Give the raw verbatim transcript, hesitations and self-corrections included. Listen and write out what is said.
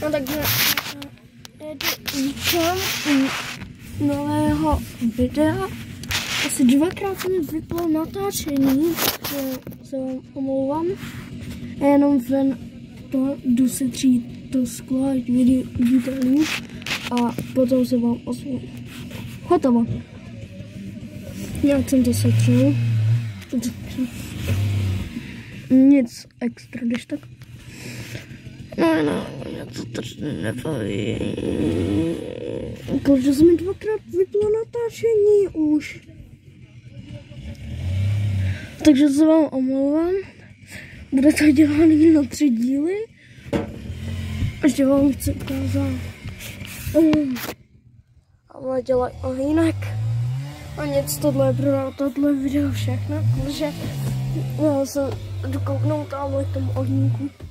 No takže vítám u nového videa. Asi dvakrát mi vyplo natáčení, se vám omlouvám. A jenom ven to jdu si třít to sklo, ať vidíte líp. A potom se vám ozvu. Hotovo. Nějak jsem to setřel. Nic extra, když tak. No, no, já to tady nepovím. Protože se mi dvakrát vyplo natáčení už. Takže se vám omlouvám. Bude to dělaný na tři díly. Ještě vám chci ukázat. Um, ale dělají ohýnek. A nic, tohle je pro tohle video všechno. Takže já se jdu kouknout tamhle k tomu ohýnku.